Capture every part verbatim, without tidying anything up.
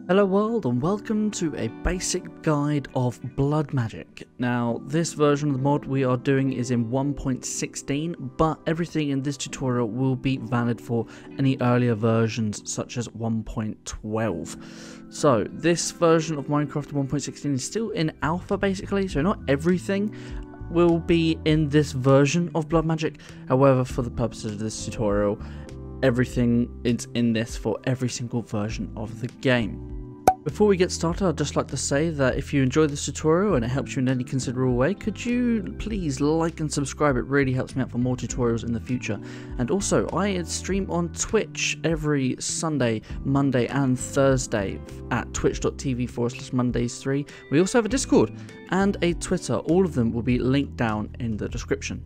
Hello world and welcome to a basic guide of blood magic. Now this version of the mod we are doing is in one point sixteen, but everything in this tutorial will be valid for any earlier versions such as one point twelve. So this version of Minecraft one point sixteen is still in alpha basically, so not everything will be in this version of blood magic. However, for the purposes of this tutorial, everything is in this for every single version of the game. Before we get started, I'd just like to say that if you enjoyed this tutorial and it helps you in any considerable way, could you please like and subscribe? It really helps me out for more tutorials in the future. And also, I stream on Twitch every Sunday, Monday and Thursday at twitch.tv forward slash Mondays three. We also have a Discord and a Twitter. All of them will be linked down in the description.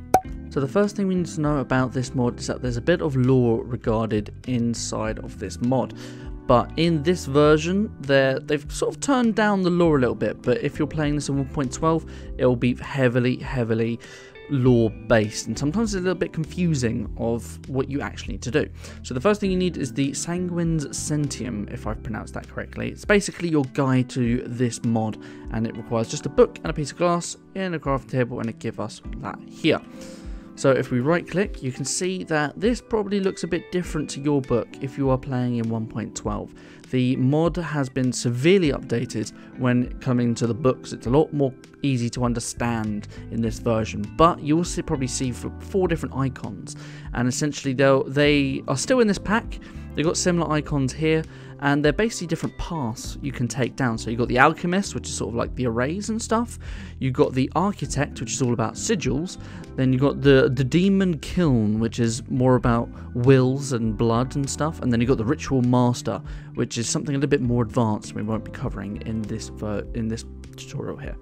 So the first thing we need to know about this mod is that there's a bit of lore regarded inside of this mod. But in this version, they've sort of turned down the lore a little bit. But if you're playing this in one point twelve, it will be heavily, heavily lore based. And sometimes it's a little bit confusing of what you actually need to do. So the first thing you need is the Sanguine Scientiem, if I've pronounced that correctly. It's basically your guide to this mod. And it requires just a book and a piece of glass in a crafting table. And it gives us that here. So if we right click, you can see that this probably looks a bit different to your book if you are playing in one point twelve. The mod has been severely updated when coming to the books. It's a lot more easy to understand in this version, but you will see, probably see four different icons, and essentially they'll, they are still in this pack. They've got similar icons here, and they're basically different paths you can take down. So you've got the Alchemist, which is sort of like the arrays and stuff. You've got the Architect, which is all about sigils. Then you've got the, the Demon Kiln, which is more about wills and blood and stuff. And then you've got the Ritual Master, which is something a little bit more advanced we won't be covering in this, in this tutorial here.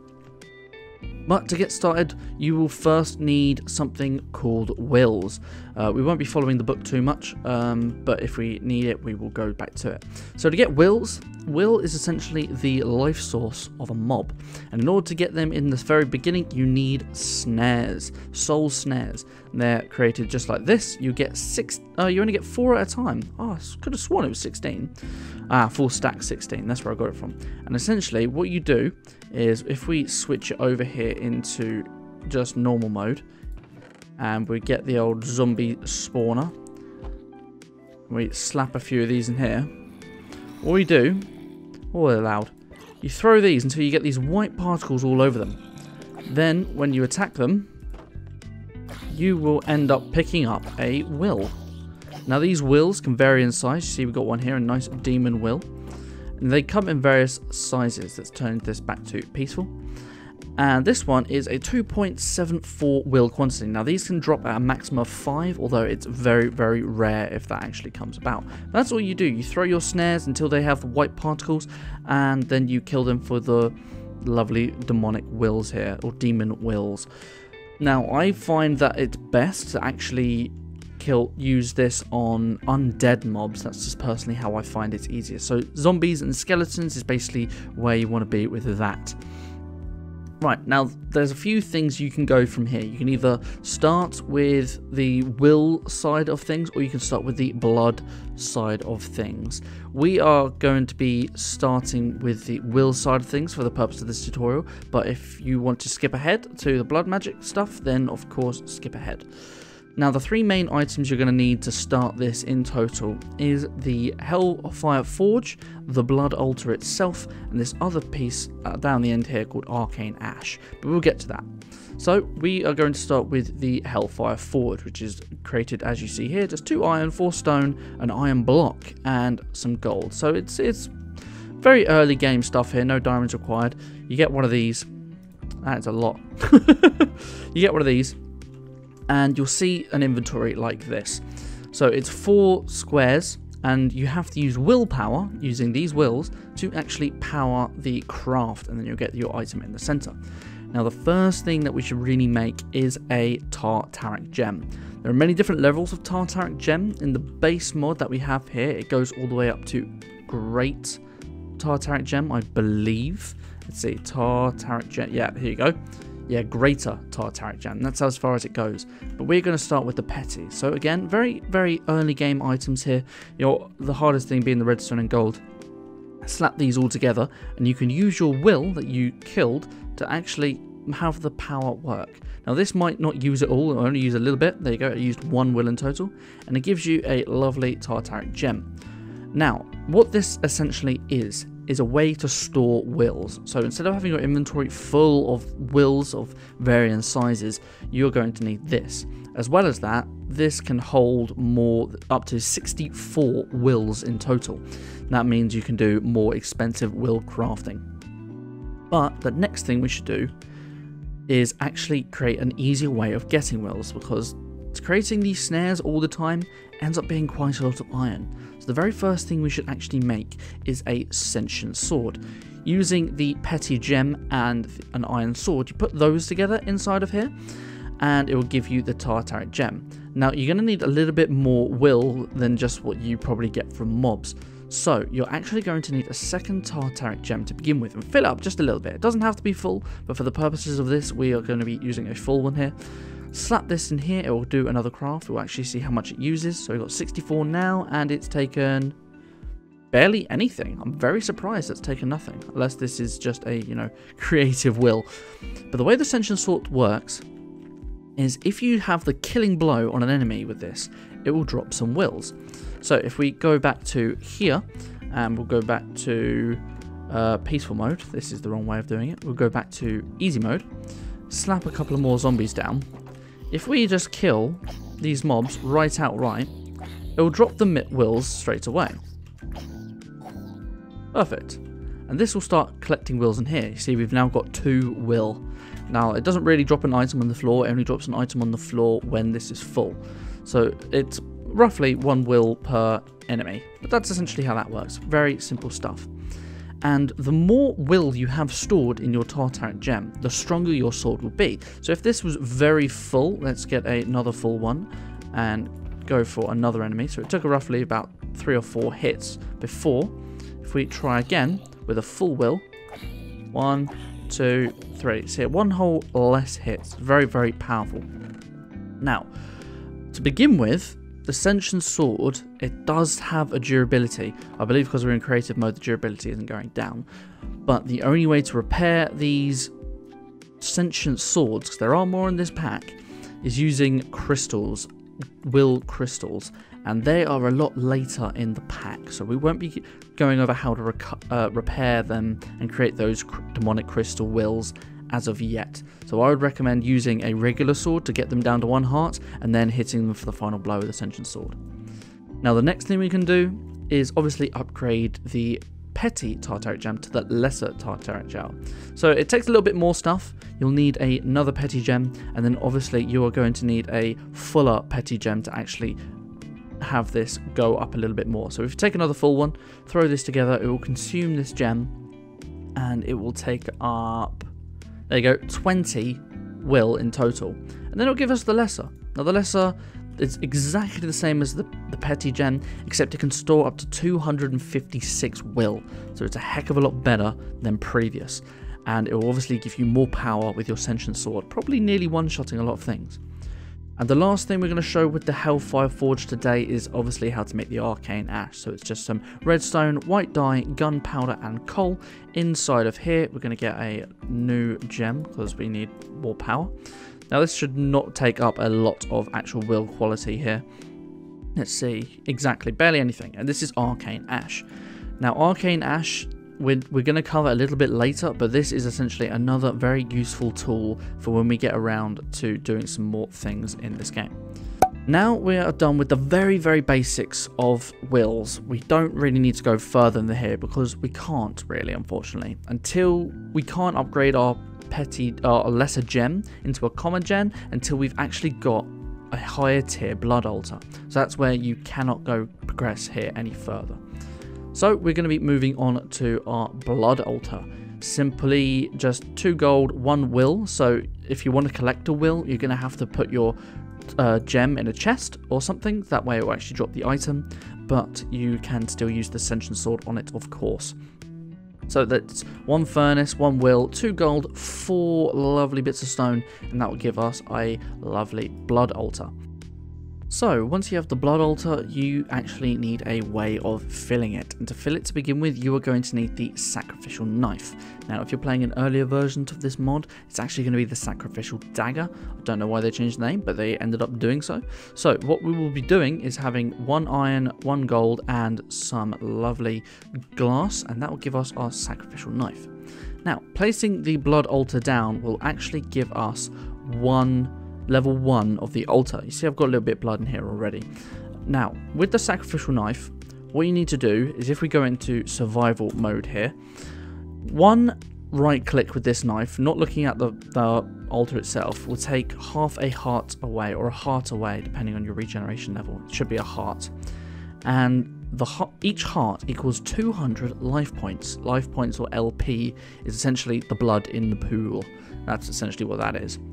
But to get started, you will first need something called wills. Uh, we won't be following the book too much, um, but if we need it, we will go back to it. So to get wills, will is essentially the life source of a mob. And in order to get them in the very beginning, you need snares, soul snares. And they're created just like this. You get six, uh, you only get four at a time. Oh, I could have sworn it was sixteen. Ah, full stack sixteen, that's where I got it from. And essentially what you do is if we switch it over here into just normal mode, and we get the old zombie spawner, we slap a few of these in here. What we do, oh they're loud, you throw these until you get these white particles all over them. Then when you attack them, you will end up picking up a will. Now these wills can vary in size. You see we've got one here, a nice demon will. And they come in various sizes. Let's turn this back to peaceful. And this one is a two point seven four will quantity. Now these can drop at a maximum of five, although it's very, very rare if that actually comes about. But that's all you do. You throw your snares until they have white particles, and then you kill them for the lovely demonic wills here, or demon wills. Now I find that it's best to actually Kill, use this on undead mobs. That's just personally how I find it's easier. So zombies and skeletons is basically where you want to be with that. Right, now there's a few things you can go from here. You can either start with the will side of things, or you can start with the blood side of things. We are going to be starting with the will side of things for the purpose of this tutorial, but if you want to skip ahead to the blood magic stuff, then of course skip ahead. Now the three main items you're going to need to start this in total is the Hellfire Forge, the Blood Altar itself, and this other piece uh, down the end here called Arcane Ash, but we'll get to that. So we are going to start with the Hellfire Forge, which is created as you see here, just two iron, four stone, an iron block, and some gold. So it's, it's very early game stuff here, no diamonds required. You get one of these, that's a lot. You get one of these, and you'll see an inventory like this. So it's four squares, and you have to use willpower, using these wills, to actually power the craft, and then you'll get your item in the center. Now the first thing that we should really make is a Tartaric gem. There are many different levels of Tartaric gem. In the base mod that we have here, it goes all the way up to Great Tartaric gem, I believe. Let's see, Tartaric gem, yeah, here you go. Yeah, greater Tartaric gem. That's as far as it goes. But we're going to start with the petty. So again, very, very early game items here. You know, the hardest thing being the redstone and gold. slap these all together, and you can use your will that you killed to actually have the power work. Now this might not use it all, or only use a little bit. There you go, it used one will in total, and it gives you a lovely Tartaric gem. Now, what this essentially is, is a way to store wills. So instead of having your inventory full of wills of varying sizes, you're going to need this. As well as that, this can hold more, up to sixty-four wills in total. That means you can do more expensive will crafting. But the next thing we should do is actually create an easier way of getting wills, because creating these snares all the time ends up being quite a lot of iron. So the very first thing we should actually make is a sentient sword. Using the petty gem and an iron sword, you put those together inside of here, and it will give you the Tartaric gem. Now you're going to need a little bit more will than just what you probably get from mobs. So you're actually going to need a second Tartaric gem to begin with, and fill it up just a little bit. It doesn't have to be full, but for the purposes of this, we are going to be using a full one here. Slap this in here, it will do another craft. We'll actually see how much it uses. So we've got sixty-four now, and it's taken barely anything. I'm very surprised it's taken nothing, unless this is just a, you know, creative will. But the way the sentient sword works is if you have the killing blow on an enemy with this, it will drop some wills. So if we go back to here, and we'll go back to uh, peaceful mode. This is the wrong way of doing it. We'll go back to easy mode, slap a couple of more zombies down. If we just kill these mobs right outright, it will drop the wills straight away. Perfect. And this will start collecting wills in here. You see, we've now got two will. Now, it doesn't really drop an item on the floor. It only drops an item on the floor when this is full. So it's roughly one will per enemy. But that's essentially how that works. Very simple stuff. And the more will you have stored in your Tartaric gem, the stronger your sword will be. So if this was very full, let's get another full one and go for another enemy. So it took roughly about three or four hits before. If we try again with a full will, one, two, three. See, one whole less hits. Very, very powerful. Now, to begin with, the sentient sword, it does have a durability. I believe because we're in creative mode, the durability isn't going down. But the only way to repair these sentient swords, because there are more in this pack, is using crystals, will crystals. And they are a lot later in the pack. So we won't be going over how to uh, repair them and create those cr demonic crystal wills as of yet. So I would recommend using a regular sword to get them down to one heart, and then hitting them for the final blow with the sentient sword. Now the next thing we can do is obviously upgrade the petty Tartaric gem to the lesser Tartaric gem. So it takes a little bit more stuff. You'll need a, another petty gem, and then obviously you are going to need a fuller petty gem to actually have this go up a little bit more. So if you take another full one, throw this together, it will consume this gem, and it will take up, there you go, twenty will in total. And then it'll give us the lesser. Now the lesser is exactly the same as the, the petty gem, except it can store up to two hundred fifty-six will. So it's a heck of a lot better than previous. And it will obviously give you more power with your sentient sword, probably nearly one-shotting a lot of things. And the last thing we're going to show with the Hellfire Forge today is obviously how to make the arcane ash. So it's just some redstone, white dye, gunpowder and coal. Inside of here we're going to get a new gem because we need more power. Now this should not take up a lot of actual will quality here. Let's see, exactly, barely anything. And this is arcane ash. Now arcane ash, We're, we're going to cover a little bit later, but this is essentially another very useful tool for when we get around to doing some more things in this game. Now we are done with the very, very basics of wills. We don't really need to go further than here because we can't really, unfortunately, until we can't upgrade our petty, our lesser gem into a common gem until we've actually got a higher tier blood altar. So that's where you cannot go progress here any further. So we're going to be moving on to our blood altar. Simply just two gold, one will. So if you want to collect a will, you're going to have to put your uh, gem in a chest or something. That way it will actually drop the item, but you can still use the sentient sword on it, of course. So that's one furnace, one will, two gold, four lovely bits of stone, and that will give us a lovely blood altar. So once you have the blood altar, you actually need a way of filling it, and to fill it to begin with, you are going to need the sacrificial knife. Now if you're playing in earlier versions of this mod, it's actually going to be the sacrificial dagger. I don't know why they changed the name, but they ended up doing so. So what we will be doing is having one iron, one gold, and some lovely glass, and that will give us our sacrificial knife. Now placing the blood altar down will actually give us one level one of the altar. You see I've got a little bit of blood in here already. Now with the sacrificial knife, what you need to do is, if we go into survival mode here, one right click with this knife, not looking at the, the altar itself, will take half a heart away, or a heart away depending on your regeneration level. It should be a heart, and the each heart equals two hundred life points. Life points, or L P, is essentially the blood in the pool. That's essentially what that is.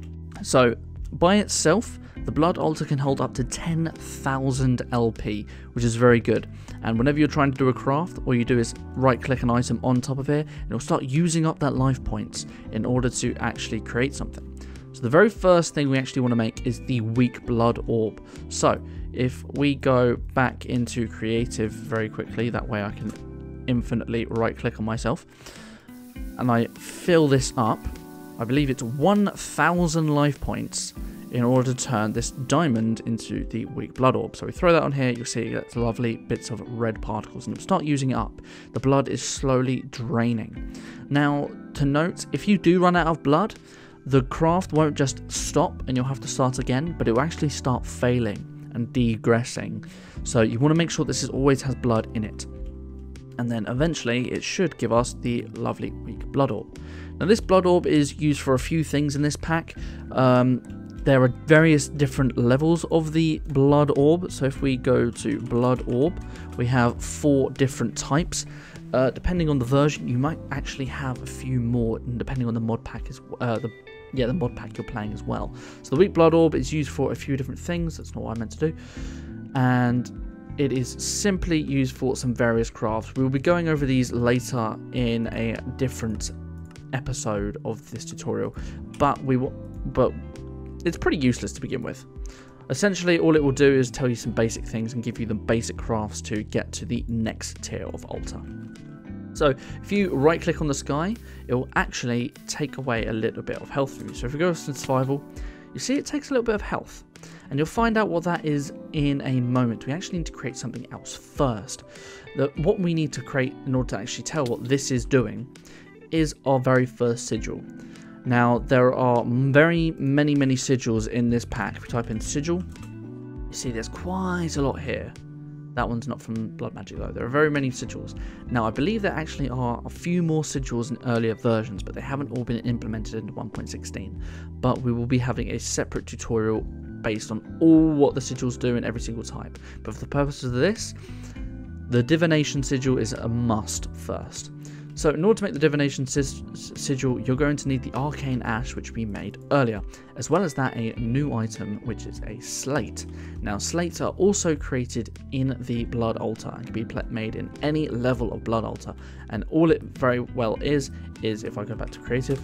So by itself, the blood altar can hold up to ten thousand L P, which is very good. And whenever you're trying to do a craft, all you do is right click an item on top of it, and it'll start using up that life points in order to actually create something. So the very first thing we actually want to make is the weak blood orb. So if we go back into creative very quickly, that way I can infinitely right click on myself, and I fill this up, I believe it's one thousand life points in order to turn this diamond into the weak blood orb. So we throw that on here, you'll see that's lovely bits of red particles, and start using it up. The blood is slowly draining. Now, to note, if you do run out of blood, the craft won't just stop and you'll have to start again, but it will actually start failing and degressing. So you want to make sure this is, always has blood in it. And then eventually it should give us the lovely weak blood orb. Now this blood orb is used for a few things in this pack. Um, there are various different levels of the blood orb. So if we go to blood orb, we have four different types. Uh, depending on the version, you might actually have a few more, and depending on the mod pack as uh, the yeah the mod pack you're playing as well. So the weak blood orb is used for a few different things. That's not what I meant to do, and it is simply used for some various crafts. We will be going over these later in a different episode of this tutorial, but we will, but it's pretty useless to begin with. Essentially, all it will do is tell you some basic things and give you the basic crafts to get to the next tier of altar. So if you right click on the sky, it will actually take away a little bit of health from you. So if we go to survival, you see it takes a little bit of health, and you'll find out what that is in a moment. We actually need to create something else first. The, what we need to create in order to actually tell what this is doing is our very first sigil. Now there are very many many sigils in this pack. If we type in sigil, you see there's quite a lot here. That one's not from Blood Magic though. There are very many sigils. Now I believe there actually are a few more sigils in earlier versions, but they haven't all been implemented into one point sixteen. But we will be having a separate tutorial based on all what the sigils do in every single type. But for the purposes of this, the divination sigil is a must first. So in order to make the divination sigil, you're going to need the arcane ash, which we made earlier, as well as that a new item, which is a slate. Now slates are also created in the blood altar and can be made in any level of blood altar, and all it very well is is if I go back to creative,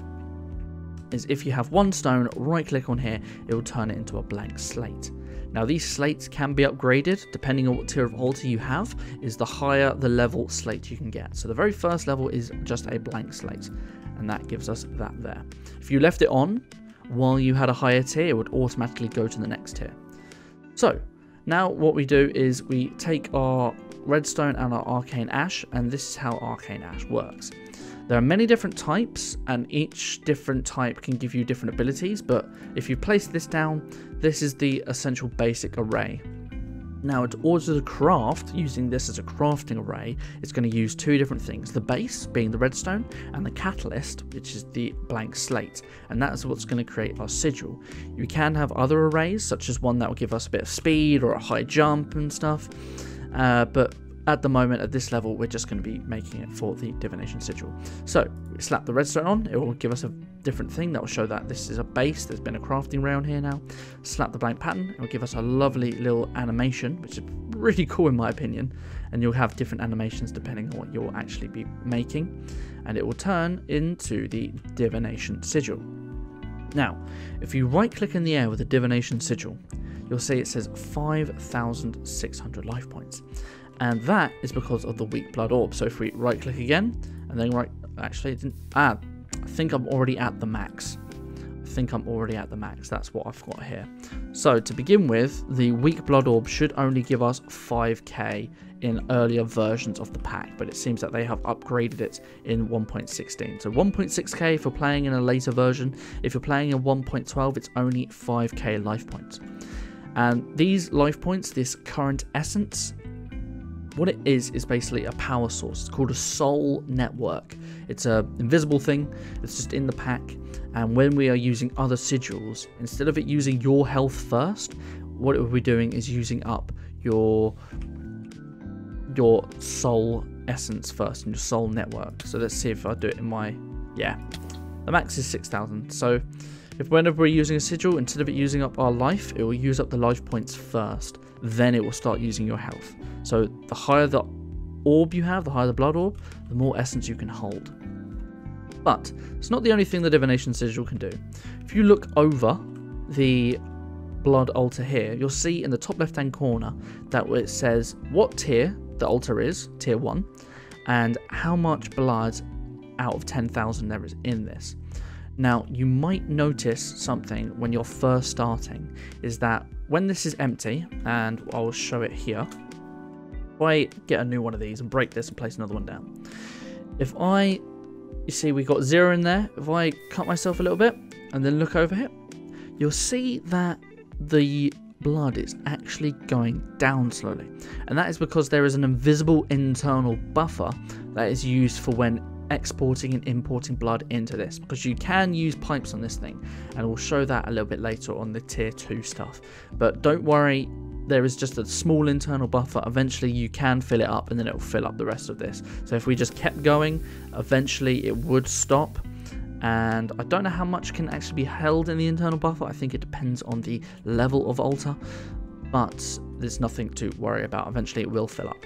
is if you have one stone, right click on here, it will turn it into a blank slate. Now these slates can be upgraded depending on what tier of altar you have. Is the higher the level slate you can get. So the very first level is just a blank slate, and that gives us that there. If you left it on while you had a higher tier, it would automatically go to the next tier. So now what we do is we take our redstone and our arcane ash, and this is how arcane ash works. There are many different types, and each different type can give you different abilities, but if you place this down, this is the essential basic array. Now, in order to craft, using this as a crafting array, it's going to use two different things. The base, being the redstone, and the catalyst, which is the blank slate. And that's what's going to create our sigil. You can have other arrays, such as one that will give us a bit of speed or a high jump and stuff, uh, but at the moment, at this level, we're just going to be making it for the divination sigil. So we slap the redstone on, it will give us a different thing that will show that this is a base. There's been a crafting round here now. Slap the blank pattern, it will give us a lovely little animation, which is really cool in my opinion. And you'll have different animations depending on what you'll actually be making, and it will turn into the divination sigil. Now, if you right click in the air with the divination sigil, you'll see it says five thousand six hundred life points. And that is because of the weak blood orb. So if we right click again, and then right, actually, it didn't, ah, I think I'm already at the max. I think I'm already at the max. That's what I've got here. So to begin with, the weak blood orb should only give us five K in earlier versions of the pack, but it seems that they have upgraded it in one point sixteen. So one point six K if you're playing in a later version. If you're playing in one point twelve, it's only five K life points. And these life points, this current essence, what it is is basically a power source. It's called a soul network. It's a invisible thing. It's just in the pack. And when we are using other sigils, instead of it using your health first, what it will be doing is using up your your soul essence first and your soul network. So let's see if I do it in my, yeah, the max is six thousand. So if whenever we're using a sigil, instead of it using up our life, it will use up the life points first. Then it will start using your health. So the higher the orb you have, the higher the blood orb, the more essence you can hold. But it's not the only thing the divination sigil can do. If you look over the blood altar here, you'll see in the top left hand corner that it says what tier the altar is, tier one, and how much blood out of ten thousand there is in this. Now, you might notice something when you're first starting, is that when this is empty, and I'll show it here, if I get a new one of these and break this and place another one down, if I, you see we got zero in there, if I cut myself a little bit and then look over here, you'll see that the blood is actually going down slowly. And that is because there is an invisible internal buffer that is used for when exporting and importing blood into this, because you can use pipes on this thing, and we'll show that a little bit later on the tier two stuff. But don't worry, there is just a small internal buffer. Eventually you can fill it up and then it will fill up the rest of this. So if we just kept going, eventually it would stop. And I don't know how much can actually be held in the internal buffer. I think it depends on the level of altar, but there's nothing to worry about. Eventually it will fill up.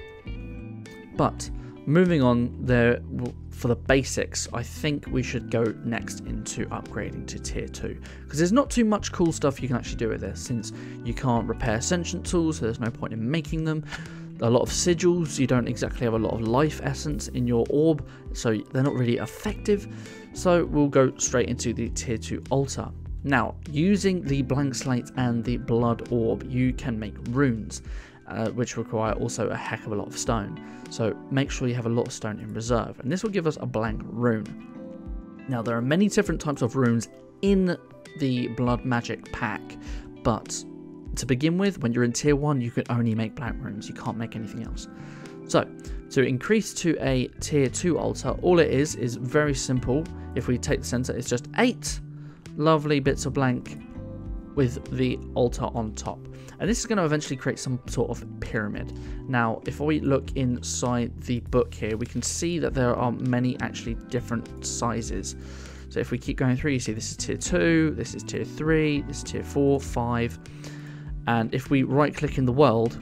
But moving on there, for the basics, I think we should go next into upgrading to tier two, because there's not too much cool stuff you can actually do with this, since you can't repair sentient tools, so there's no point in making them. A lot of sigils, you don't exactly have a lot of life essence in your orb, so they're not really effective. So we'll go straight into the tier two altar. Now, using the blank slate and the blood orb, you can make runes, uh, which require also a heck of a lot of stone. So make sure you have a lot of stone in reserve, and this will give us a blank rune. Now, there are many different types of runes in the blood magic pack, but to begin with, when you're in tier one, you can only make blank runes. You can't make anything else. So to increase to a tier two altar, all it is is very simple. If we take the center, it's just eight lovely bits of blank with the altar on top. And this is going to eventually create some sort of pyramid. Now, if we look inside the book here, we can see that there are many actually different sizes. So if we keep going through, you see this is tier two, this is tier three, this is tier four, five. And if we right click in the world,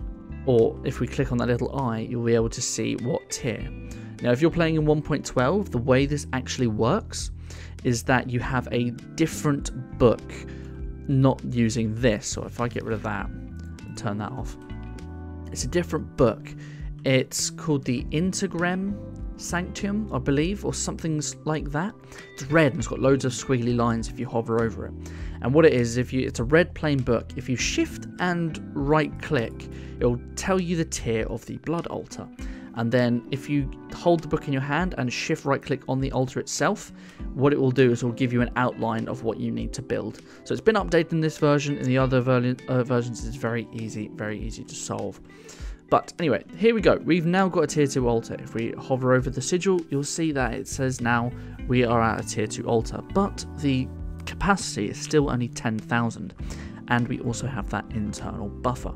or if we click on that little eye, you'll be able to see what tier. Now, if you're playing in one point twelve, the way this actually works is that you have a different book, not using this. So if I get rid of that and turn that off, it's a different book. It's called the Sanguine Scientiem, I believe, or something like that. It's red and it's got loads of squiggly lines if you hover over it. And what it is, if you, it's a red plain book. If you shift and right click, it'll tell you the tier of the blood altar. And then if you hold the book in your hand and shift right click on the altar itself, what it will do is it will give you an outline of what you need to build. So it's been updated in this version. In the other ver uh, versions, it's very easy, very easy to solve. But anyway, here we go. We've now got a tier two altar. If we hover over the sigil, you'll see that it says now we are at a tier two altar, but the capacity is still only ten thousand, and we also have that internal buffer.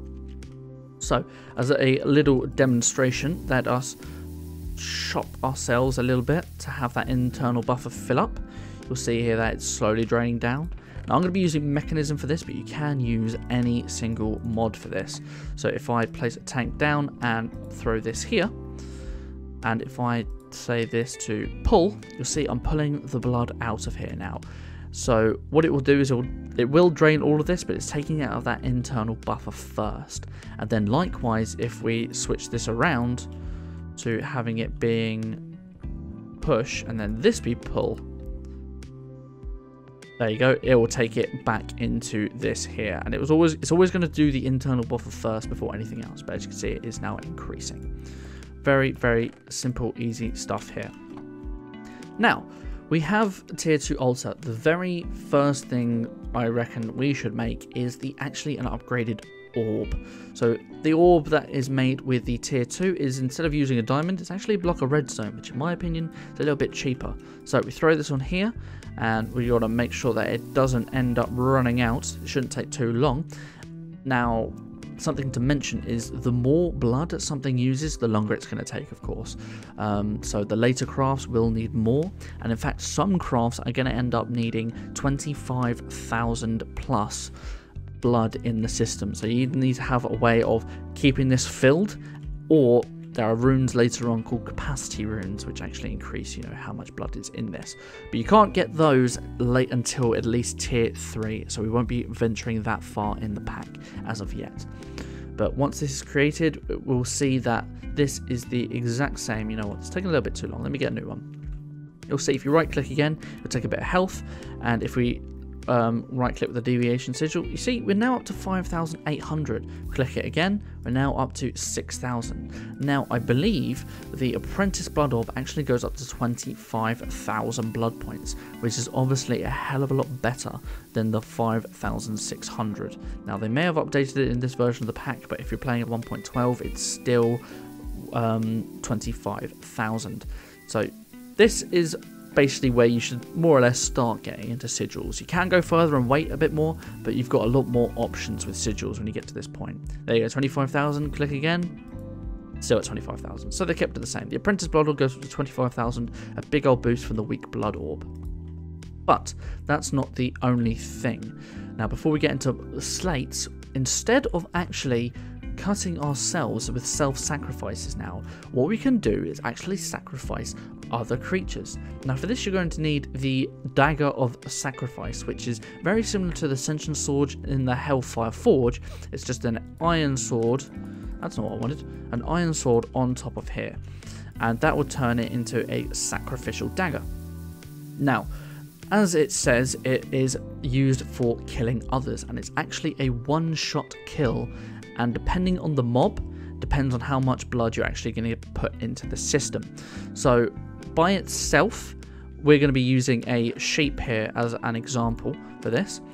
So as a little demonstration, let us shop ourselves a little bit to have that internal buffer fill up. You'll see here that it's slowly draining down. Now, I'm going to be using mechanism for this, but you can use any single mod for this. So if I place a tank down and throw this here, and if I say this to pull, you'll see I'm pulling the blood out of here now. So what it will do is it will, it will drain all of this, but it's taking it out of that internal buffer first. And then likewise, if we switch this around to having it being push and then this be pull, there you go, it will take it back into this here. And it was always it's always going to do the internal buffer first before anything else, but as you can see, it is now increasing. Very, very simple, easy stuff here. Now, we have tier two altar. The very first thing I reckon we should make is the actually an upgraded orb. So the orb that is made with the tier two is, instead of using a diamond, it's actually a block of redstone, which in my opinion is a little bit cheaper. So we throw this on here, and we got to make sure that it doesn't end up running out. It shouldn't take too long. Now, something to mention is the more blood that something uses, the longer it's going to take, of course. Um, so the later crafts will need more, and in fact some crafts are going to end up needing twenty-five thousand plus blood in the system. So you need to have a way of keeping this filled, or there are runes later on called capacity runes, which actually increase, you know, how much blood is in this. But you can't get those late until at least tier three, so we won't be venturing that far in the pack as of yet. But once this is created, we'll see that this is the exact same. You know what, it's taking a little bit too long. Let me get a new one. You'll see if you right click again, it'll take a bit of health, and if we Um, right click with the deviation sigil, you see we're now up to five thousand eight hundred. Click it again, we're now up to six thousand. Now I believe the apprentice blood orb actually goes up to twenty-five thousand blood points, which is obviously a hell of a lot better than the five thousand six hundred. Now they may have updated it in this version of the pack, but if you're playing at one point twelve, it's still um, twenty-five thousand. So this is basically where you should more or less start getting into sigils. You can go further and wait a bit more, but you've got a lot more options with sigils when you get to this point. There you go, twenty-five thousand, click again, still at twenty-five thousand. So they kept it the same. The apprentice blood orb goes up to twenty-five thousand, a big old boost from the weak blood orb. But that's not the only thing. Now before we get into the slates, instead of actually cutting ourselves with self-sacrifices now, what we can do is actually sacrifice other creatures. Now for this you're going to need the Dagger of Sacrifice, which is very similar to the Ascension Sword in the Hellfire Forge. It's just an iron sword, that's not what I wanted, an iron sword on top of here, and that would turn it into a sacrificial dagger. Now as it says, it is used for killing others, and it's actually a one-shot kill, and depending on the mob, depends on how much blood you're actually going to put into the system. So by itself, we're going to be using a sheep here as an example for this.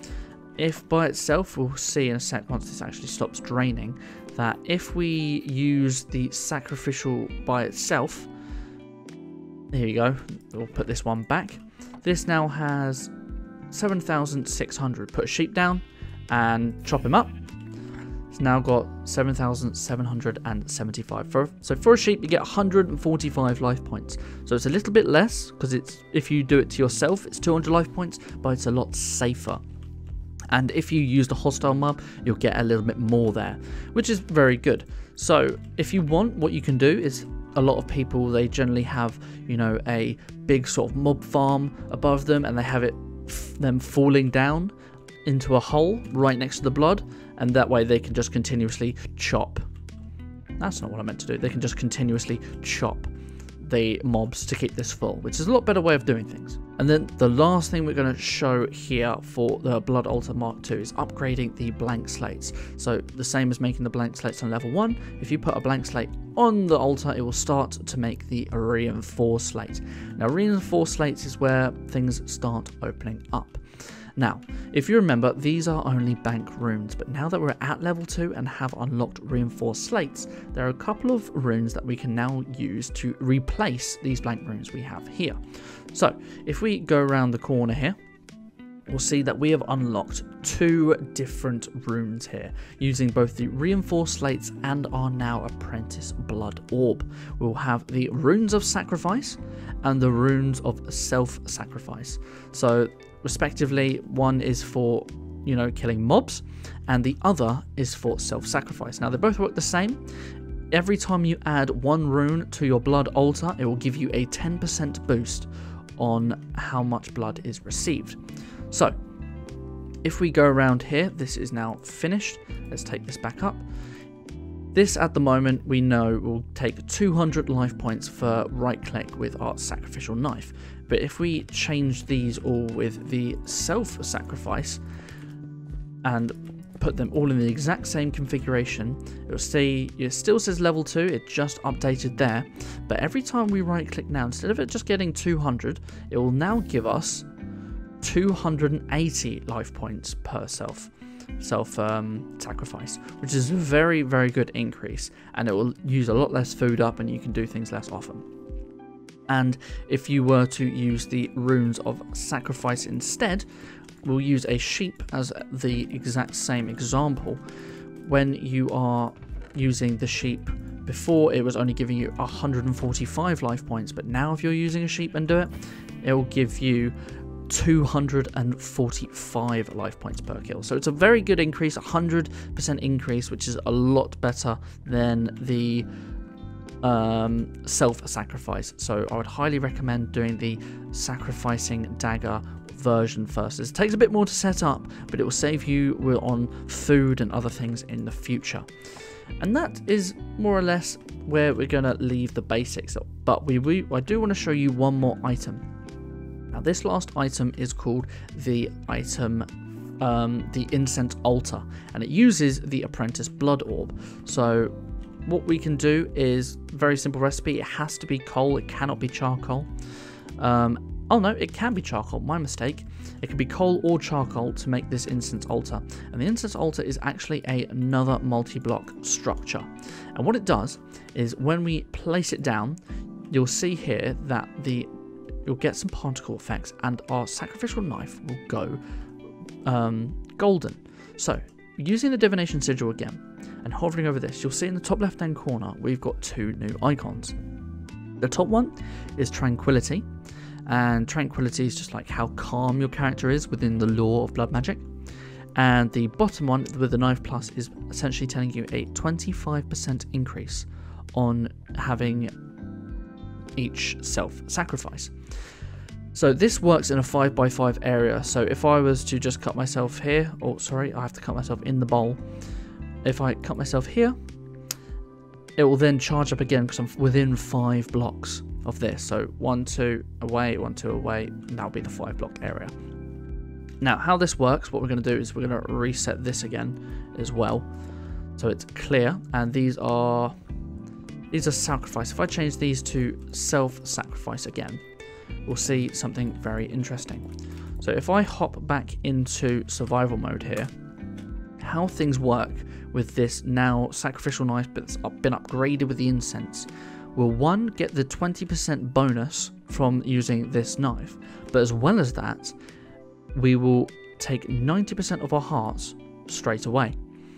If by itself, we'll see in a sec once this actually stops draining, that if we use the sacrificial by itself, here you go, we'll put this one back. This now has seven thousand six hundred. Put a sheep down and chop him up. It's now got seven thousand seven hundred seventy-five. For, so for a sheep, you get one hundred forty-five life points. So it's a little bit less, because it's if you do it to yourself, it's two hundred life points, but it's a lot safer. And if you use the hostile mob, you'll get a little bit more there, which is very good. So if you want, what you can do is, a lot of people, they generally have, you know, a big sort of mob farm above them, and they have it them falling down into a hole right next to the blood, and that way they can just continuously chop. That's not what I meant to do. They can just continuously chop the mobs to keep this full, which is a lot better way of doing things. And then the last thing we're going to show here for the Blood Altar Mark two is upgrading the blank slates. So the same as making the blank slates on level one, if you put a blank slate on the altar, it will start to make the reinforced slate. Now reinforced slates is where things start opening up. Now, if you remember, these are only bank runes, but now that we're at level two and have unlocked reinforced slates, there are a couple of runes that we can now use to replace these blank runes we have here. So, if we go around the corner here, we'll see that we have unlocked two different runes here, using both the reinforced slates and our now apprentice blood orb. We'll have the runes of sacrifice and the runes of self-sacrifice. So respectively, one is for, you know, killing mobs, and the other is for self-sacrifice. Now they both work the same. Every time you add one rune to your blood altar, it will give you a ten percent boost on how much blood is received. So if we go around here, this is now finished. Let's take this back up. This at the moment we know will take two hundred life points for right click with our sacrificial knife. But if we change these all with the self-sacrifice and put them all in the exact same configuration, it will see it still says level two, it just updated there. But every time we right click now, instead of it just getting two hundred, it will now give us two hundred eighty life points per self self um, sacrifice, which is a very very good increase, and it will use a lot less food up and you can do things less often. And if you were to use the runes of sacrifice instead, we'll use a sheep as the exact same example. When you are using the sheep, before it was only giving you one hundred forty-five life points, but now if you're using a sheep and do it, it will give you two hundred forty-five life points per kill. So it's a very good increase, one hundred percent increase, which is a lot better than the um, self-sacrifice. So I would highly recommend doing the sacrificing dagger version first. It takes a bit more to set up, but it will save you on food and other things in the future. And that is more or less where we're going to leave the basics. But we, we I do want to show you one more item. Now this last item is called the item, um, the incense altar, and it uses the apprentice blood orb. So what we can do is very simple recipe. It has to be coal, it cannot be charcoal. Um, oh no, it can be charcoal, my mistake. It can be coal or charcoal to make this incense altar. And the incense altar is actually a, another multi-block structure. And what it does is when we place it down, you'll see here that the you'll get some particle effects and our sacrificial knife will go um, golden. So using the divination sigil again and hovering over this, you'll see in the top left hand corner we've got two new icons. The top one is tranquility, and tranquility is just like how calm your character is within the lore of blood magic. And the bottom one with the knife plus is essentially telling you a twenty-five percent increase on having each self-sacrifice. So this works in a five by five area. So if I was to just cut myself here, oh sorry, I have to cut myself in the bowl. If I cut myself here, it will then charge up again because I'm within five blocks of this. So one, two, away, one, two, away, and that'll be the five block area. Now how this works, what we're going to do is we're going to reset this again as well. So it's clear, and these are These are sacrifice. If I change these to self-sacrifice again, we'll see something very interesting. So if I hop back into survival mode here, how things work with this now sacrificial knife that's been upgraded with the incense, will one, get the twenty percent bonus from using this knife, but as well as that, we will take ninety percent of our hearts straight away.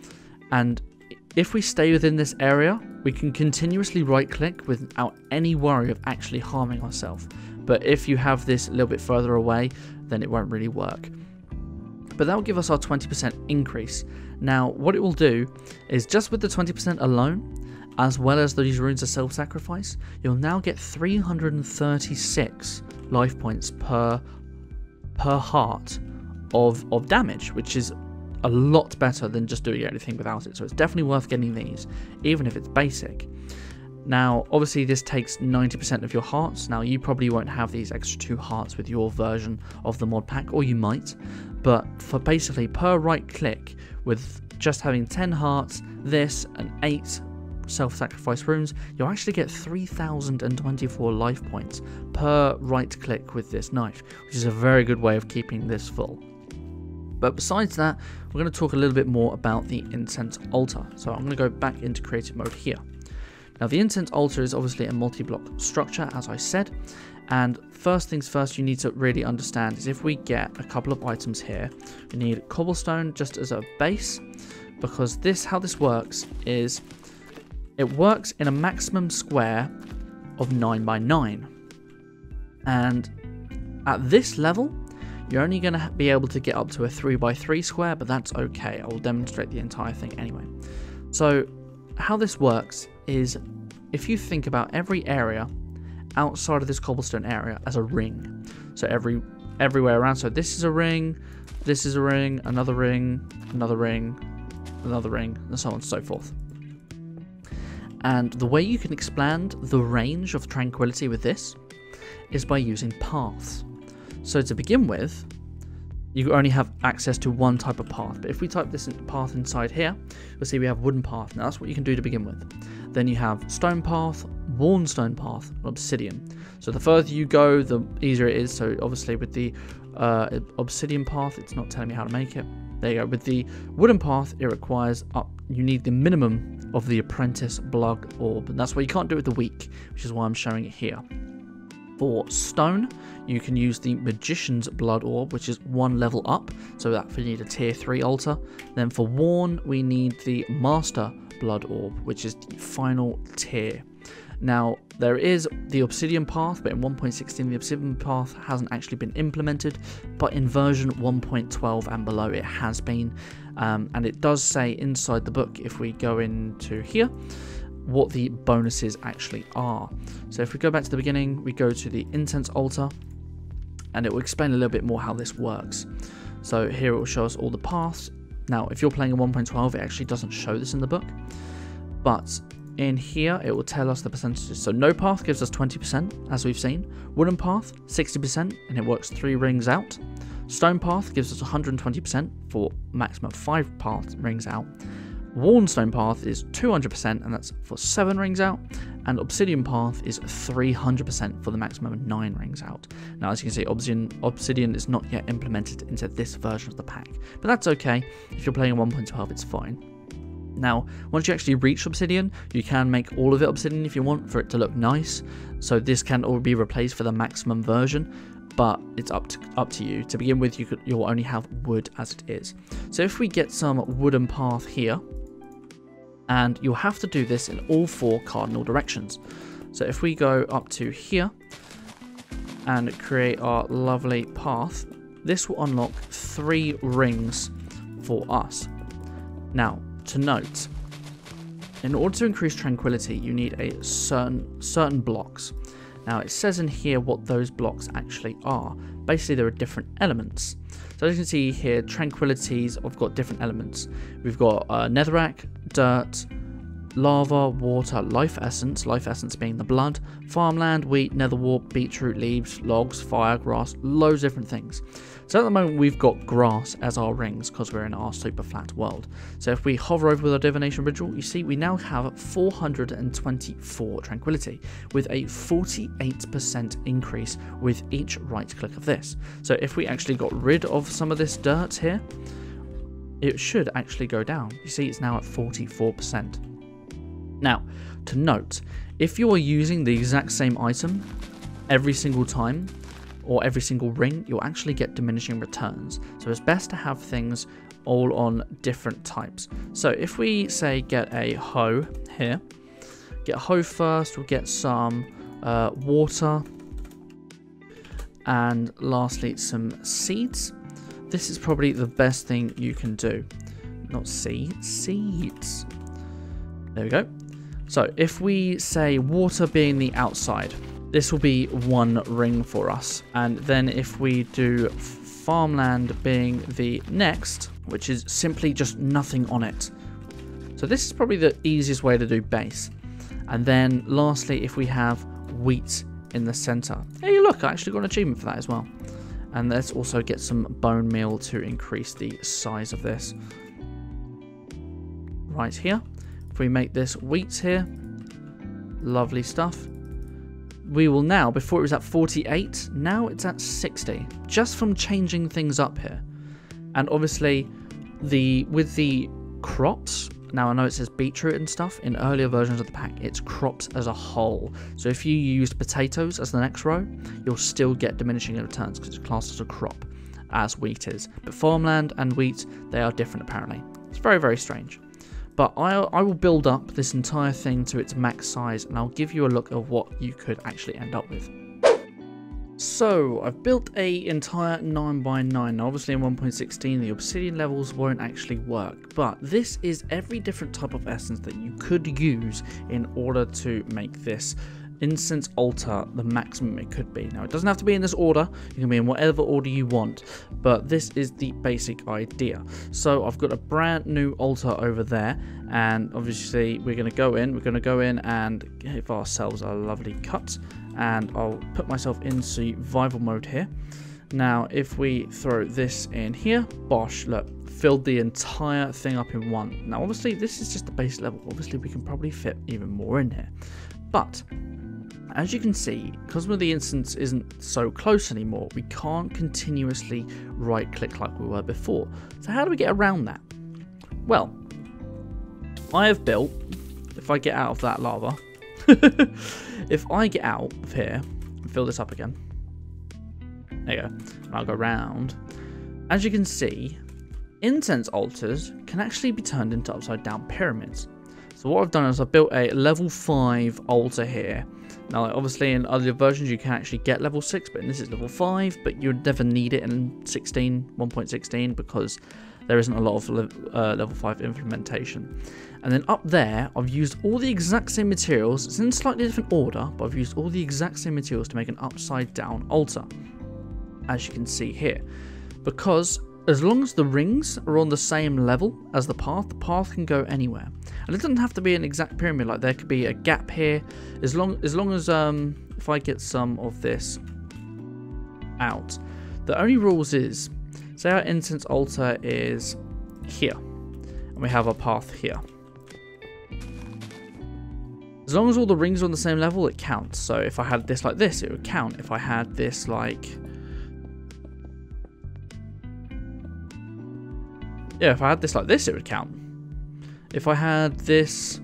And if we stay within this area, we can continuously right click without any worry of actually harming ourselves. But if you have this a little bit further away, then it won't really work. But that will give us our twenty percent increase. Now what it will do is just with the twenty percent alone, as well as these runes of self-sacrifice, you'll now get three hundred thirty-six life points per per heart of, of damage, which is a lot better than just doing anything without it. So it's definitely worth getting these, even if it's basic. Now obviously this takes ninety percent of your hearts. Now you probably won't have these extra two hearts with your version of the mod pack, or you might, but for basically per right click, with just having ten hearts, this and eight self-sacrifice runes, you'll actually get three thousand twenty-four life points per right click with this knife, which is a very good way of keeping this full. But besides that, we're going to talk a little bit more about the incense altar. So I'm going to go back into creative mode here. Now the incense altar is obviously a multi-block structure, as I said, and first things first you need to really understand is if we get a couple of items here, we need cobblestone just as a base, because this, how this works is it works in a maximum square of nine by nine, and at this level you're only going to be able to get up to a three by three square, but that's okay. I will demonstrate the entire thing anyway. So how this works is if you think about every area outside of this cobblestone area as a ring, so every everywhere around. So this is a ring, this is a ring, another ring, another ring, another ring, and so on and so forth. And the way you can expand the range of tranquility with this is by using paths. So to begin with, you only have access to one type of path. But if we type this path inside here, you'll see we have wooden path. Now that's what you can do to begin with. Then you have stone path, worn stone path, and obsidian. So the further you go, the easier it is. So obviously with the uh, obsidian path, it's not telling me how to make it. There you go. With the wooden path, it requires up. You need the minimum of the apprentice blood orb, and that's why you can't do it with the weak, which is why I'm showing it here. For stone, you can use the magician's blood orb, which is one level up, so that we need a tier three altar. Then for worn, we need the master blood orb, which is the final tier. Now, there is the obsidian path, but in one point sixteen the obsidian path hasn't actually been implemented, but in version one point twelve and below it has been, um, and it does say inside the book, if we go into here, what the bonuses actually are. So if we go back to the beginning, we go to the incense altar, and it will explain a little bit more how this works. So here it will show us all the paths. Now, if you're playing in one point twelve, it actually doesn't show this in the book, but in here it will tell us the percentages. So no path gives us twenty percent, as we've seen. Wooden path, sixty percent, and it works three rings out. Stone path gives us one hundred twenty percent for maximum five path rings out. Worn stone path is two hundred percent, and that's for seven rings out. And obsidian path is three hundred percent for the maximum of nine rings out. Now, as you can see, obsidian, obsidian is not yet implemented into this version of the pack, but that's okay. If you're playing in one point twelve, it's fine. Now, once you actually reach obsidian, you can make all of it obsidian if you want for it to look nice. So this can all be replaced for the maximum version, but it's up to up to you. To begin with, you could you'll only have wood as it is. So if we get some wooden path here, and you'll have to do this in all four cardinal directions. So if we go up to here and create our lovely path, this will unlock three rings for us. Now, to note, in order to increase tranquility, you need a certain certain blocks. Now, it says in here what those blocks actually are. Basically, there are different elements. So as you can see here, tranquilities have got different elements. We've got uh, netherrack, dirt, lava, water, life essence, life essence being the blood, farmland, wheat, netherwort, beetroot leaves, logs, fire, grass, loads of different things. So at the moment we've got grass as our rings because we're in our super flat world. So if we hover over with our divination ritual, you see we now have four hundred twenty-four tranquility with a forty-eight percent increase with each right click of this. So if we actually got rid of some of this dirt here, it should actually go down. You see it's now at forty-four percent. Now, to note, if you are using the exact same item every single time, or every single ring, you'll actually get diminishing returns. So it's best to have things all on different types. So if we say get a hoe here, get a hoe first, we'll get some uh, water, and lastly some seeds. This is probably the best thing you can do. Not seeds, seeds. There we go. So if we say water being the outside, this will be one ring for us. And then if we do farmland being the next, which is simply just nothing on it. So this is probably the easiest way to do base. And then lastly, if we have wheat in the center. Hey, look, I actually got an achievement for that as well. And let's also get some bone meal to increase the size of this. Right here. If we make this wheat here, lovely stuff. We will now, before it was at forty-eight, now it's at sixty, just from changing things up here. And obviously, the with the crops, now I know it says beetroot and stuff, in earlier versions of the pack, it's crops as a whole. So if you used potatoes as the next row, you'll still get diminishing returns because it's classed as a crop, as wheat is. But farmland and wheat, they are different apparently. It's very, very strange. But I, I will build up this entire thing to its max size, and I'll give you a look at what you could actually end up with. So, I've built a entire nine by nine. Now, obviously in one point sixteen, the obsidian levels won't actually work, but this is every different type of essence that you could use in order to make this incense altar the maximum it could be. Now, it doesn't have to be in this order. You can be in whatever order you want, but this is the basic idea. So I've got a brand new altar over there, and obviously we're going to go in. We're going to go in and give ourselves a lovely cut, and I'll put myself in survival mode here. Now, if we throw this in here, bosh, look, filled the entire thing up in one. Now, obviously, this is just the base level. Obviously, we can probably fit even more in here. But as you can see, because the instance isn't so close anymore, we can't continuously right click like we were before. So how do we get around that? Well, I have built, if I get out of that lava, if I get out of here and fill this up again, there you go, and I'll go round. As you can see, incense altars can actually be turned into upside down pyramids. So what I've done is I've built a level five altar here. Now, obviously in other versions you can actually get level six, but this is level five, but you'd never need it in sixteen, one point sixteen, because there isn't a lot of le uh, level five implementation. And then up there, I've used all the exact same materials. It's in a slightly different order, but I've used all the exact same materials to make an upside down altar, as you can see here. Because as long as the rings are on the same level as the path, the path can go anywhere. And it doesn't have to be an exact pyramid, like there could be a gap here. As long as, long as um, if I get some of this out. The only rules is, say our incense altar is here, and we have our path here. As long as all the rings are on the same level, it counts. So if I had this like this, it would count. If I had this like... Yeah, if I had this like this, it would count. If I had this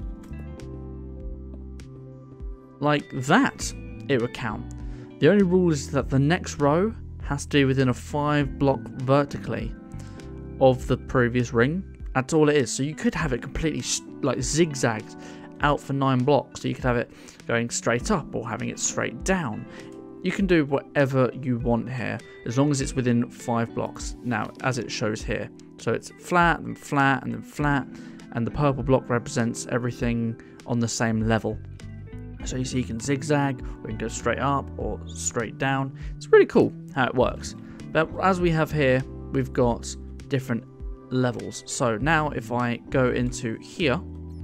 like that, it would count. The only rule is that the next row has to be within a five block vertically of the previous ring. That's all it is. So you could have it completely like zigzagged out for nine blocks. So you could have it going straight up or having it straight down. You can do whatever you want here, as long as it's within five blocks. Now, as it shows here. So it's flat, and flat, and then flat, and the purple block represents everything on the same level. So you see you can zigzag, or you can go straight up, or straight down. It's really cool how it works. But as we have here, we've got different levels. So now if I go into here,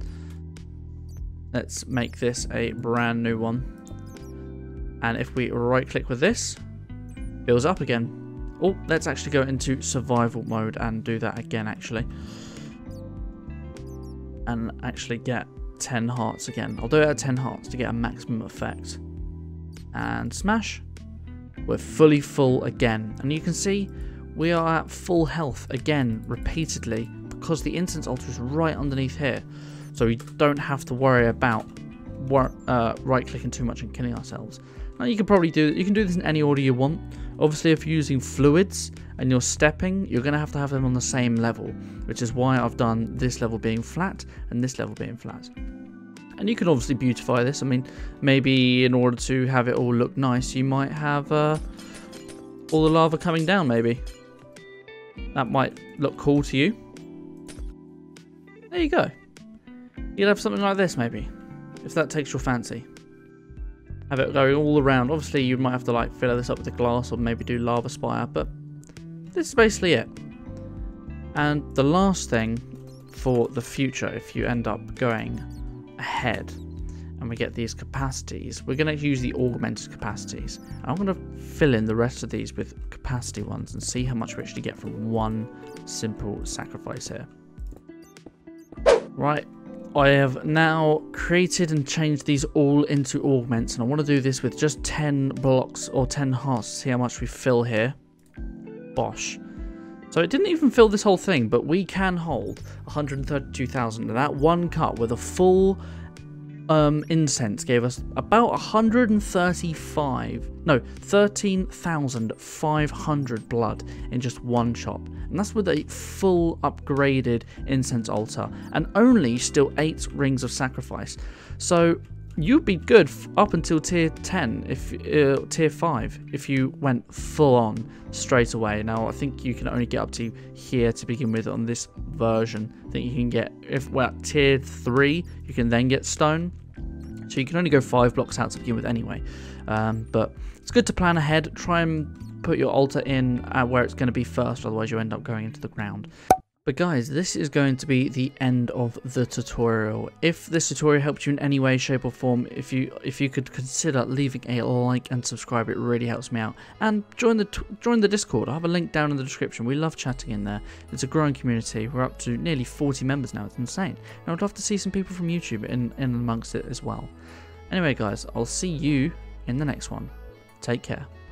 let's make this a brand new one. And if we right click with this, builds up again. Oh, let's actually go into survival mode and do that again actually. And actually get ten hearts again. I'll do it at ten hearts to get a maximum effect. And smash. We're fully full again. And you can see we are at full health again repeatedly, because the incense altar is right underneath here. So we don't have to worry about uh, right clicking too much and killing ourselves. Now you can probably do you can do this in any order you want. Obviously, if you're using fluids and you're stepping, you're going to have to have them on the same level, which is why I've done this level being flat and this level being flat. And you can obviously beautify this. I mean, maybe in order to have it all look nice, you might have uh, all the lava coming down, maybe. That might look cool to you. There you go. You'd have something like this, maybe, if that takes your fancy. Have it going all around. Obviously, you might have to like fill this up with the glass or maybe do lava spire, but this is basically it. And the last thing for the future, if you end up going ahead and we get these capacities, we're going to use the augmented capacities. And I'm going to fill in the rest of these with capacity ones and see how much we actually get from one simple sacrifice here. Right. I have now created and changed these all into augments, and I want to do this with just ten blocks or ten hearts to see how much we fill here. Bosh. So it didn't even fill this whole thing, but we can hold one hundred thirty-two thousand. And that one cut with a full um, incense gave us about one hundred thirty-five, no, thirteen thousand five hundred blood in just one chop. And that's with a full upgraded incense altar and only still eight rings of sacrifice. So you'd be good up until tier ten, if uh, tier five, if you went full on straight away. Now I think you can only get up to here to begin with on this version. I think you can get, if we're at tier three, you can then get stone. So you can only go five blocks out to begin with anyway. Um, but it's good to plan ahead. Try and put your altar in at where it's going to be first, otherwise you end up going into the ground. But guys, this is going to be the end of the tutorial. If this tutorial helped you in any way, shape or form, if you if you could consider leaving a like and subscribe, it really helps me out. And join the join the Discord. I have a link down in the description. We love chatting in there. It's a growing community. We're up to nearly forty members now. It's insane. And I'd love to see some people from YouTube in, in amongst it as well. Anyway guys, I'll see you in the next one. Take care.